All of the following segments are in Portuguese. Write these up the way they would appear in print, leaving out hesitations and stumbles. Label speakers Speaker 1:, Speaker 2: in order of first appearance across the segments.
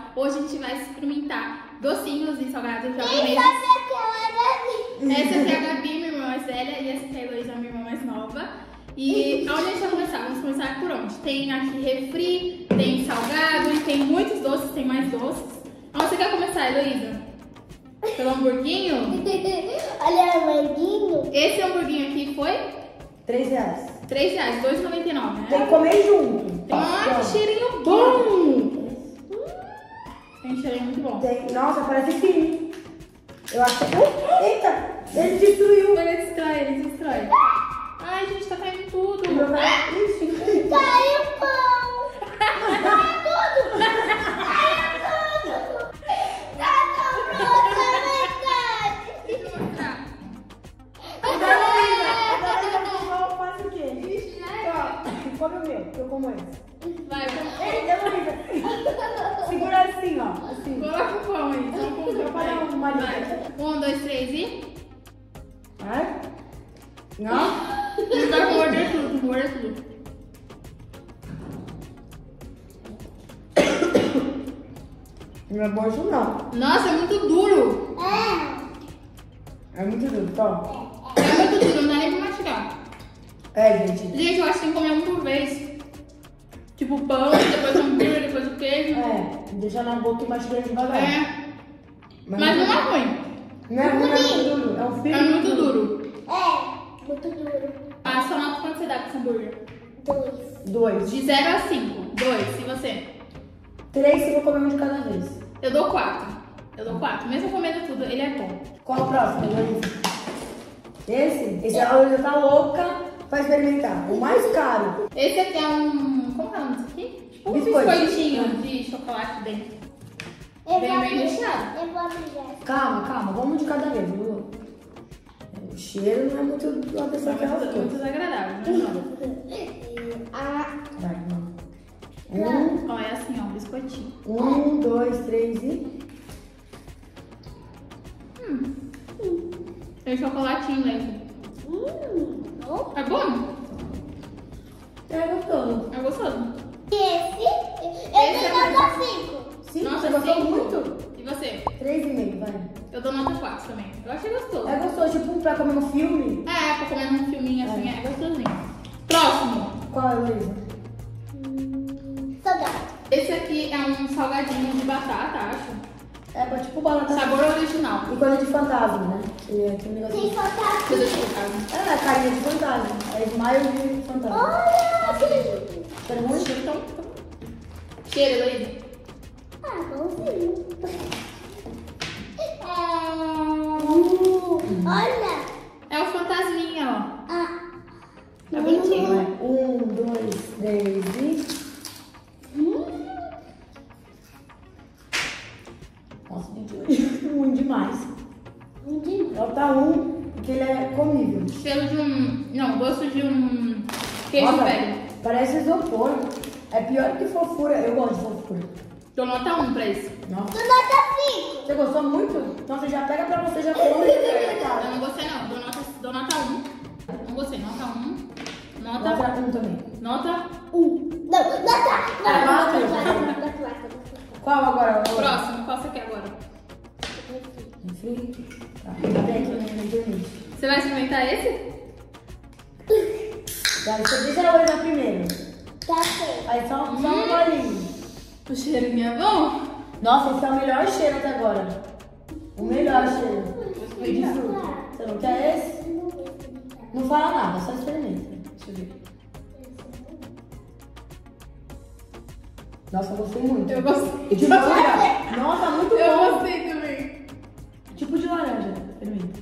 Speaker 1: Hoje a gente vai experimentar docinhos e salgados japoneses. Essa aqui é a Gabi, minha irmã mais velha, e essa aqui é a Heloísa, minha irmã mais nova. E onde a gente vai começar? Vamos começar por onde? Tem aqui refri, tem salgado e tem muitos doces, tem mais doces. Onde você quer começar, Heloísa? Pelo hamburguinho?
Speaker 2: Olha o hamburguinho.
Speaker 1: Esse hamburguinho aqui foi?
Speaker 3: R$3.
Speaker 1: R$3, R$2,99, né?
Speaker 3: Tem que comer junto.
Speaker 1: Ah, que cheirinho bom! Tem um cheirinho muito bom.
Speaker 3: Nossa, parece fino. Eu acho que... Eita! Ele destruiu.
Speaker 1: Ele destrói. Ai, gente, tá caindo tudo.
Speaker 2: Caiu o pão. Caiu tudo.
Speaker 1: Deixa eu mostrar.
Speaker 3: Agora faz o quê?
Speaker 1: Vixe, já
Speaker 3: Come o meu, que eu como esse.
Speaker 1: Vai,
Speaker 3: Segura assim, ó. Assim.
Speaker 1: coloca o pão aí.
Speaker 3: Vai.
Speaker 1: Vai. 1, 2, 3 e...
Speaker 3: Vai. Não?
Speaker 1: Ele vai morder tudo,
Speaker 3: Não é bom isso não.
Speaker 1: Nossa, é muito duro.
Speaker 3: É muito duro, tá?
Speaker 1: É muito duro, não dá nem pra mastigar.
Speaker 3: Gente.
Speaker 1: Gente, eu acho que tem que comer um por vez. Tipo pão, depois o hambúrguer, depois o queijo.
Speaker 3: Deixa na boca e mastigar devagar.
Speaker 1: Mas não é ruim.
Speaker 3: Não é ruim, é muito duro. É um filho.
Speaker 1: É muito duro.
Speaker 2: Muito duro.
Speaker 1: A sua nota quanto você dá pra esse hambúrguer?
Speaker 3: 2.
Speaker 1: De 0 a 5. 2. E você?
Speaker 3: 3 se eu comer um de cada vez.
Speaker 1: Eu dou 4. Mesmo comendo tudo, ele é bom.
Speaker 3: Qual o próximo, Heloísa? Esse a Heloísa tá louca pra experimentar. O mais caro.
Speaker 1: Esse aqui é um... Como é o nome disso aqui? Tipo um biscoitinho de chocolate dentro. Bem recheado.
Speaker 2: Eu vou abrir.
Speaker 3: Calma. Vamos de cada vez, Lu. O cheiro não é muito uma pessoa que ela
Speaker 1: Muito desagradável, né?
Speaker 3: Vai, não.
Speaker 1: Ó, é assim, ó, um biscoitinho.
Speaker 3: 1, 2, 3 e...
Speaker 1: Tem chocolatinho dentro. É bom?
Speaker 3: É gostoso.
Speaker 1: É gostoso.
Speaker 2: Esse
Speaker 1: Esse é
Speaker 2: eu dou nota 5.
Speaker 3: 5,
Speaker 1: Nossa,
Speaker 3: você gostou
Speaker 1: 5.
Speaker 3: muito?
Speaker 1: E você?
Speaker 3: 3,5, vai.
Speaker 1: Eu dou nota 4 também. Eu achei gostoso.
Speaker 3: É gostoso, tipo pra comer um filme.
Speaker 1: Pra comer num filminho assim, é gostosinho. Próximo.
Speaker 3: Qual é, Heloísa?
Speaker 2: Salgado.
Speaker 1: Esse aqui é um salgadinho de batata, acho.
Speaker 3: É pra tipo batata.
Speaker 1: Sabor original.
Speaker 3: E coisa de fantasma, né? É aquele
Speaker 2: Tem
Speaker 3: negocinho.
Speaker 2: fantasma.
Speaker 1: Coisa de fantasma.
Speaker 3: É, carinha de fantasma. É smile de fantasma.
Speaker 2: Olha, que...
Speaker 3: Cheiro ruim?
Speaker 1: Cheiro tão... Cheiro, Heloísa.
Speaker 2: Bonzinho. Olha.
Speaker 1: É o fantasminha, ó. É
Speaker 3: Vai.
Speaker 1: bonitinho.
Speaker 3: 1, 2, 3 e... Nossa, gente, ruim demais. Nota 1, porque ele é comível.
Speaker 1: Cheiro de um... Não, gosto de um queijo
Speaker 3: Nossa,
Speaker 1: velho.
Speaker 3: parece isopor. É pior que fofura. Eu gosto de fofura.
Speaker 1: Dou nota 1 pra esse.
Speaker 3: Nossa.
Speaker 2: Do nota 5.
Speaker 3: Você gostou muito? Então você já pega pra você, já come.
Speaker 1: Eu não gostei não. Dou nota 1. Não gostei. Nota 1. Nota...
Speaker 3: Nota 1 também.
Speaker 1: Nota...
Speaker 2: Não, nota.
Speaker 3: Quatro. Qual agora?
Speaker 1: Próximo. Qual você quer agora?
Speaker 3: Refri. Tá, bem aqui na internet.
Speaker 1: Você vai experimentar esse?
Speaker 3: Deixa eu olhar primeiro.
Speaker 2: Tá certo.
Speaker 3: Aí só um bolinho.
Speaker 1: O cheirinho é bom?
Speaker 3: Nossa, esse é o melhor cheiro até agora. O melhor cheiro. E de fruta. Você não quer esse? Não fala nada, só experimenta. Deixa eu ver. Nossa, eu gostei muito.
Speaker 1: Eu gostei.
Speaker 3: De manga. Nossa, muito bom.
Speaker 1: Eu gostei também.
Speaker 3: Tipo de laranja. Experimenta.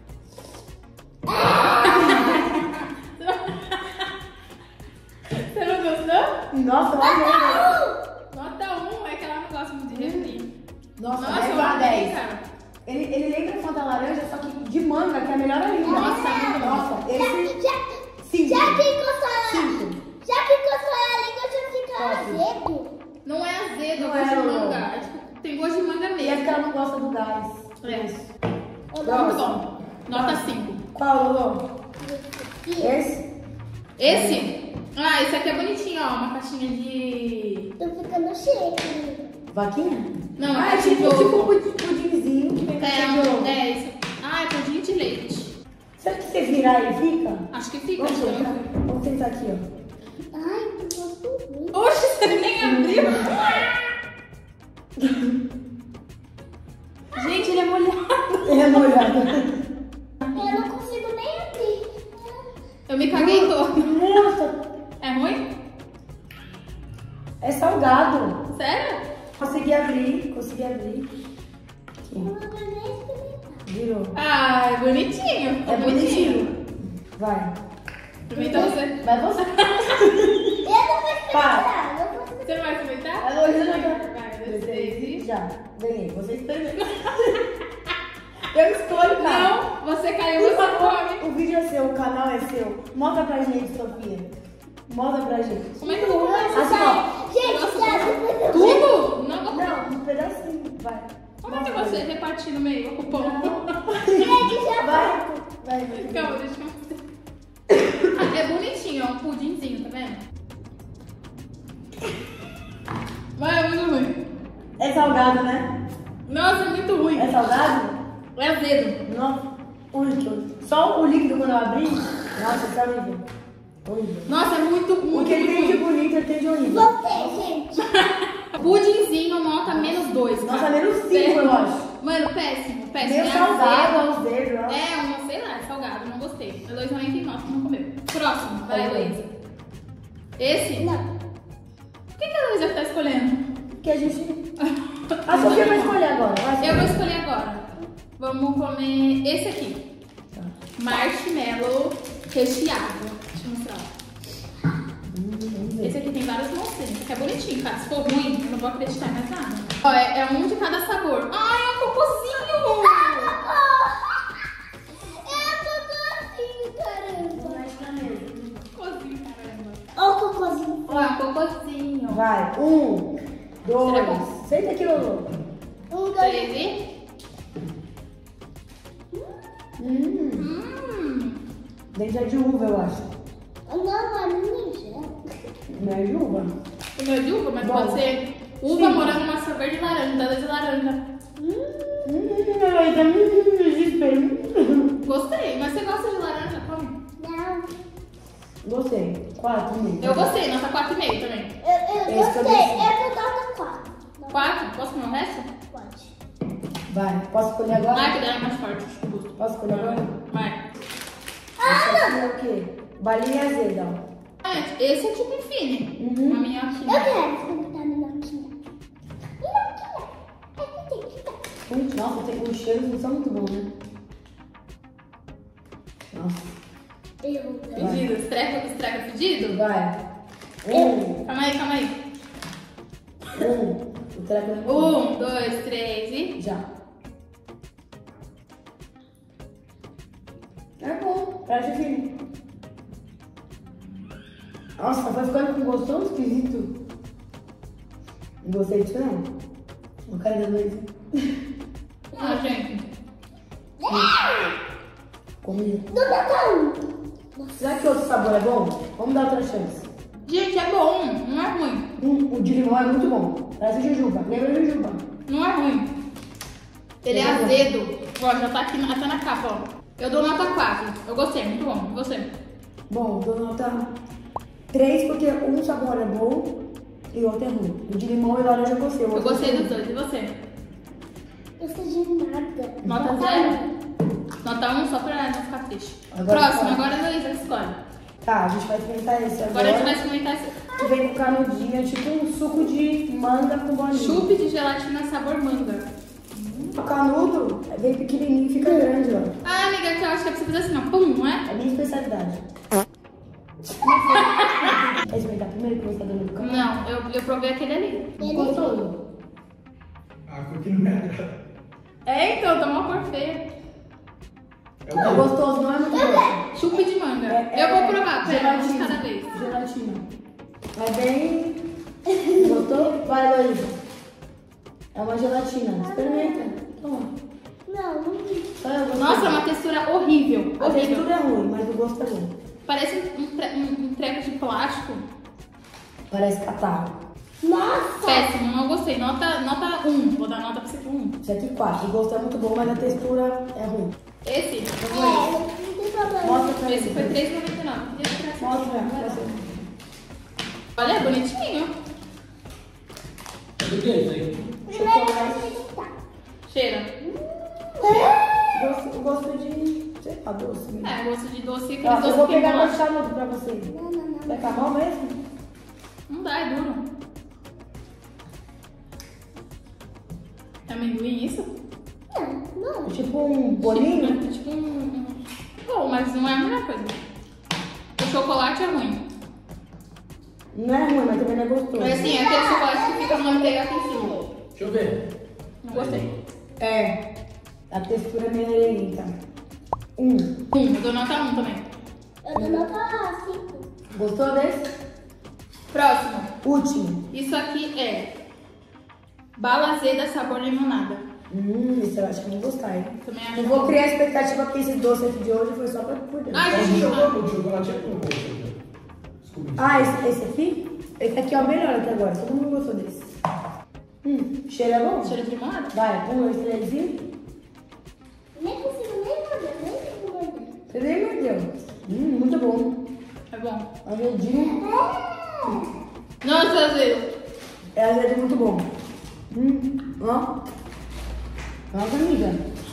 Speaker 1: Você não gostou?
Speaker 3: Nossa, eu amei.
Speaker 1: Nota 1 é que ela não gosta muito de refri.
Speaker 3: Nossa,
Speaker 1: Nossa,
Speaker 3: 10
Speaker 1: eu
Speaker 3: a
Speaker 1: amei,
Speaker 3: 10.
Speaker 1: cara.
Speaker 3: Ele lembra Fanta laranja, só que de manga, que é melhor ainda.
Speaker 1: Nossa, muito bom.
Speaker 3: Nossa, esse... Cinco.
Speaker 2: Já que encostou a
Speaker 3: Cinco.
Speaker 2: língua, já fica azedo.
Speaker 1: Não é azedo,
Speaker 3: Não
Speaker 1: gosto
Speaker 3: é,
Speaker 1: de
Speaker 3: não.
Speaker 1: manga. É, tipo, tem gosto de manga
Speaker 3: E é
Speaker 1: mesmo.
Speaker 3: porque ela não gosta do gás.
Speaker 1: É.
Speaker 3: Isso.
Speaker 1: Muito bom. Nota 5.
Speaker 3: Qual, Lulu? Esse?
Speaker 1: Esse? Ah, esse aqui é bonitinho, ó. Uma caixinha de...
Speaker 2: Tô ficando cheio.
Speaker 3: Vaquinha?
Speaker 1: Não,
Speaker 3: é tipo pudinzinho que vem com tijolo.
Speaker 1: É isso. Ah, é pudim de leite.
Speaker 3: Será que você virar ele fica?
Speaker 1: Acho que fica.
Speaker 3: Vamos
Speaker 1: então.
Speaker 3: tentar. Vamos tentar aqui, ó.
Speaker 2: Ai, que gosto ruim.
Speaker 1: Oxe, você nem abriu. Gente, ele é molhado.
Speaker 3: Ele é molhado.
Speaker 2: Eu não consigo nem abrir.
Speaker 1: Eu me caguei todo.
Speaker 3: Nossa,
Speaker 1: É ruim?
Speaker 3: é salgado.
Speaker 1: Sério?
Speaker 3: Consegui abrir.
Speaker 2: Eu não vou nem experimentar.
Speaker 3: Virou.
Speaker 1: Ah, é bonitinho.
Speaker 3: É bonitinho. Vai.
Speaker 1: Experimenta você.
Speaker 3: Vai você.
Speaker 2: Eu não vou experimentar. Eu vou experimentar.
Speaker 1: Você vai experimentar?
Speaker 3: Vai, Luísa, vai.
Speaker 1: Vai, 2, 3 e...
Speaker 3: Já. Ganhei. Você experimenta. Eu escolho, cara.
Speaker 1: Não, você caiu,
Speaker 3: Por
Speaker 1: você
Speaker 3: favor,
Speaker 1: come.
Speaker 3: o vídeo é seu, o canal é seu. Mostra pra gente, Sofia. Mostra pra gente.
Speaker 1: Como é que eu vou comer?
Speaker 3: Assim, ó.
Speaker 2: Gente,
Speaker 1: Nossa,
Speaker 2: já depois eu
Speaker 1: Tudo? Não, vou
Speaker 3: Não, um pedacinho. Vai.
Speaker 1: Como é que você repartir no meio o pão?
Speaker 2: Gente, já
Speaker 3: Vai. Vai.
Speaker 1: Calma, deixa eu mostrar. É bonitinho, ó, um pudinzinho, tá vendo? Mas é muito ruim.
Speaker 3: É salgado, né?
Speaker 1: Nossa, é muito ruim.
Speaker 3: É salgado?
Speaker 1: É azedo.
Speaker 3: Não. O líquido. Só o líquido quando eu abri. Nossa, tá horrível. Horrível.
Speaker 1: Nossa, é muito,
Speaker 3: O
Speaker 1: muito,
Speaker 3: que ele tem de
Speaker 1: muito ruim.
Speaker 3: bonito, ele tem de horrível.
Speaker 2: voltei, gente.
Speaker 1: Pudinzinho, nota -2.
Speaker 3: Nossa,
Speaker 1: cara.
Speaker 3: menos 5, eu acho.
Speaker 1: Mano, péssimo, péssimo.
Speaker 3: Meio
Speaker 1: É
Speaker 3: salgado
Speaker 1: azedo.
Speaker 3: aos dedos, ó.
Speaker 1: É, sei lá, é salgado, não gostei. A Heloísa nem tem nota, não comeu. Próximo, vai,
Speaker 3: Vai,
Speaker 1: Heloísa. Esse?
Speaker 2: Não.
Speaker 1: O que a Heloísa tá escolhendo?
Speaker 3: Que a gente... A Sofia vai escolher agora. Vai
Speaker 1: Eu vou escolher agora. Vamos comer esse aqui.
Speaker 3: Tá.
Speaker 1: Marshmallow recheado. Deixa eu mostrar.
Speaker 3: Vamos ver.
Speaker 1: Esse aqui tem vários monstros. Esse aqui é bonitinho, cara. Se for ruim, eu não vou acreditar em mais nada. Ó, é um de cada sabor. Ai, é um cocôzinho!
Speaker 3: Vamos mexe na mesa.
Speaker 1: Cocôzinho, caramba.
Speaker 2: Ó o cocôzinho.
Speaker 1: Ó, é um cocôzinho.
Speaker 3: Vai. 1, 2.
Speaker 1: Será bom?
Speaker 3: Senta aqui, Lolo.
Speaker 2: 1, 2,
Speaker 1: 3 e...
Speaker 3: Dente é de uva, eu acho.
Speaker 2: Não, é ninja.
Speaker 3: Não é de uva.
Speaker 1: O meu é de uva, mas
Speaker 3: Bom.
Speaker 1: pode ser uva, morango, maçã verde e laranja. Dá 2 de laranja.
Speaker 3: Desespero.
Speaker 1: Gostei, mas você gosta de laranja? Come.
Speaker 2: Não.
Speaker 3: Gostei. 4, mesmo.
Speaker 1: Eu gostei, nota 4,5 também.
Speaker 2: Eu
Speaker 3: Esse que eu
Speaker 2: gostei.
Speaker 3: decidi.
Speaker 2: Eu vou dar 4.
Speaker 1: 4? Posso comer o resto?
Speaker 2: Pode.
Speaker 3: Vai. Posso escolher agora?
Speaker 1: Ai, que daí é mais forte, acho que o gosto.
Speaker 3: Posso escolher agora?
Speaker 1: Vai.
Speaker 3: Esse aqui é o quê? Balinha azeda, ó.
Speaker 1: Ah, esse é tipo infine.
Speaker 3: Uhum.
Speaker 1: Uma
Speaker 2: Eu
Speaker 1: minhoquinha.
Speaker 2: quero experimentar a minhoquinha. Minhoquinha.
Speaker 3: Nossa, os cheiros não são muito bons, né? Nossa.
Speaker 1: Pedido, estreca pedido?
Speaker 3: Vai. 1,
Speaker 1: Calma aí.
Speaker 3: 1. O treco é
Speaker 1: 1, 2, 3 e...
Speaker 3: Já. É bom, parece firme. Nossa, vai ficando com gosto tão esquisito. Não gostei disso não. O cara da Luísa.
Speaker 1: Ah, gente.
Speaker 3: Comida.
Speaker 2: Do meu cão.
Speaker 3: Será que outro sabor é bom? Vamos dar outra chance.
Speaker 1: Gente, é bom, não é ruim.
Speaker 3: O de limão é muito bom. Parece jujuba. Lembra jujuba?
Speaker 1: Não é ruim. Ele é azedo. Ó, já tá aqui até na capa, ó. Eu dou nota 4. Eu gostei, muito bom. E você?
Speaker 3: Bom, dou nota 3 porque um sabor é bom e o outro é ruim. O de limão e laranja eu gostei.
Speaker 1: Eu gostei dos dois. E você?
Speaker 2: Eu sei de nada.
Speaker 1: Nota 0? Nota 1 só pra não ficar triste.
Speaker 3: Agora
Speaker 1: Próximo,
Speaker 3: escolhe.
Speaker 1: agora a Heloísa que escolhe.
Speaker 3: Tá, a gente vai experimentar esse agora.
Speaker 1: Agora a gente vai experimentar esse
Speaker 3: Que vem com canudinho, tipo um suco de manga com bolinha.
Speaker 1: chup de gelatina sabor manga.
Speaker 3: O canudo vem pequenininho e fica grande, ó.
Speaker 1: Ah, amiga, que eu acho que é pra você fazer assim, ó. Pum, não é?
Speaker 3: É minha especialidade. Quer experimentar primeiro que você tá dando do canto?
Speaker 1: Não, eu provei aquele ali.
Speaker 3: Gostoso.
Speaker 4: A cor que não me agrada.
Speaker 1: É, então, tá uma cor feia.
Speaker 4: É
Speaker 3: É
Speaker 4: o
Speaker 3: gostoso, não é muito gostoso.
Speaker 1: Chup de manga. Eu vou provar, pera, um de
Speaker 3: gelatina.
Speaker 1: cada vez.
Speaker 3: Gelatina. É bem... Gostou? Vai, Luísa. É uma gelatina. Experimenta. Toma.
Speaker 2: Não, não vi.
Speaker 3: Só eu gostei.
Speaker 1: Nossa, é uma textura horrível.
Speaker 3: A
Speaker 1: Horrível.
Speaker 3: textura é ruim, mas o gosto é bom.
Speaker 1: Parece um treco de plástico.
Speaker 3: Parece catarro.
Speaker 2: Nossa!
Speaker 1: Péssimo, não gostei. Nota 1. Vou dar nota pra você com 1.
Speaker 3: Esse aqui 4. O gosto é muito bom, mas a textura é ruim.
Speaker 1: Esse?
Speaker 2: Não tem problema.
Speaker 3: Mostra pra
Speaker 1: Esse
Speaker 3: ele.
Speaker 1: foi R$3,99.
Speaker 3: Mostra pra você.
Speaker 1: Olha, é bonitinho.
Speaker 4: É do que isso aí?
Speaker 2: Primeiro eu vou tentar.
Speaker 1: Cheira.
Speaker 3: O gosto de... sei lá, doce mesmo.
Speaker 1: É, gosto de doce. Aqueles
Speaker 3: Ó,
Speaker 1: doces
Speaker 3: eu vou
Speaker 1: que
Speaker 3: pegar
Speaker 1: não-
Speaker 3: meu charuto pra você.
Speaker 2: Não.
Speaker 3: Vai com a mão mesmo?
Speaker 1: Não dá, é duro. É amendoim isso?
Speaker 2: Não.
Speaker 3: Tipo um bolinho?
Speaker 1: Tipo Bom, mas não é a melhor coisa. O chocolate é ruim.
Speaker 3: Não é ruim, mas também não é gostoso.
Speaker 1: Mas assim, é aquele chocolate que fica manteiga aqui em cima.
Speaker 4: Deixa eu ver.
Speaker 1: Não gostei.
Speaker 3: É. A textura é meio lenta. 1.
Speaker 1: Eu dou nota 1 também.
Speaker 2: Eu dou nota 5.
Speaker 3: Gostou desse?
Speaker 1: Próximo.
Speaker 3: Último.
Speaker 1: Isso aqui é bala azeda sabor limonada.
Speaker 3: Esse eu acho que eu vou gostar, hein?
Speaker 1: Também
Speaker 3: Não
Speaker 1: acho
Speaker 3: vou
Speaker 1: bom.
Speaker 3: criar expectativa porque esse doce aqui de hoje foi só pra por dentro.
Speaker 1: Ah,
Speaker 4: O
Speaker 1: gente,
Speaker 4: chocolate é bom. Desculpa.
Speaker 3: Ah, esse aqui? Esse aqui é o melhor até agora. Todo mundo gostou desse. Cheiro é bom?
Speaker 1: cheiro de limonada?
Speaker 3: Vai, 1, 2, 3 e...
Speaker 2: Nem consigo nem morder, nem consigo morder.
Speaker 3: Você nem mordeu. Muito bom.
Speaker 1: É bom.
Speaker 3: Azedinho.
Speaker 1: Nossa, azedo.
Speaker 3: É azedo muito bom. Ó. Nossa, amiga.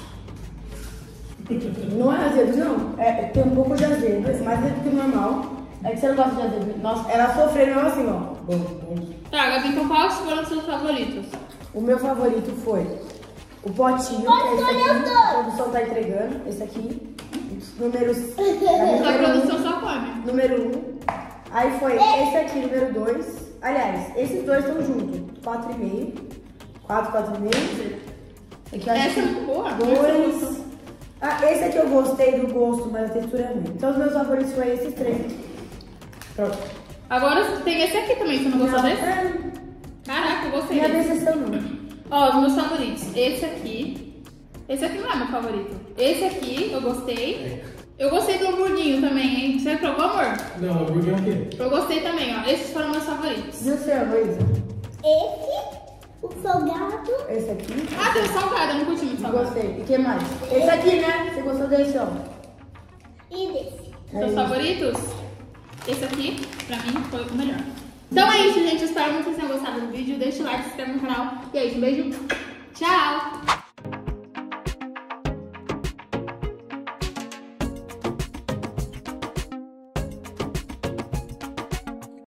Speaker 3: Não é azedo, não. Tem um pouco de azedo. É mais azedo que o normal. É que você não gosta de azedo. Nossa, ela sofreu mesmo assim, ó. Bom.
Speaker 1: Tá, Gabi, então quais foram os seus favoritos?
Speaker 3: O meu favorito foi o potinho,
Speaker 2: Pode
Speaker 3: que é esse
Speaker 2: escolher
Speaker 3: aqui.
Speaker 2: os dois.
Speaker 3: A produção tá entregando. Esse aqui. Os números.
Speaker 1: A produção só come.
Speaker 3: Número 1. Aí foi esse aqui, número 2. Aliás, esses dois estão juntos. 4,5. 4,5. Aqui eu acho
Speaker 1: Essa é
Speaker 3: que
Speaker 1: muito boa.
Speaker 3: 2. Esse aqui eu gostei do gosto, mas a textura é ruim. Então os meus favoritos foram esses 3. Pronto.
Speaker 1: Agora tem esse aqui também, você não gostou desse?
Speaker 3: É,
Speaker 1: Caraca, eu gostei
Speaker 3: minha
Speaker 1: desse.
Speaker 3: decepção não.
Speaker 1: Ó, os meus favoritos. Esse aqui. Esse aqui não é meu favorito. Esse aqui eu gostei. Eu gostei do hamburguinho também, hein? Você provou, amor?
Speaker 4: Não, o hambúrguer é o quê?
Speaker 1: Eu gostei também, ó. Esses foram meus favoritos.
Speaker 3: E o seu, Luísa?
Speaker 2: Esse, o salgado.
Speaker 3: Esse aqui.
Speaker 1: Ah, tem o salgado, eu não curti muito salgado.
Speaker 3: Gostei. E o que mais? Esse aqui, né? Você gostou desse, ó?
Speaker 2: E desse.
Speaker 1: Seus
Speaker 3: isso.
Speaker 1: favoritos? Esse aqui, pra mim, foi o melhor. Então é isso, gente. Eu espero muito que vocês tenham gostado do vídeo. Deixa o like, se inscreve no canal. E é isso, um beijo. Tchau!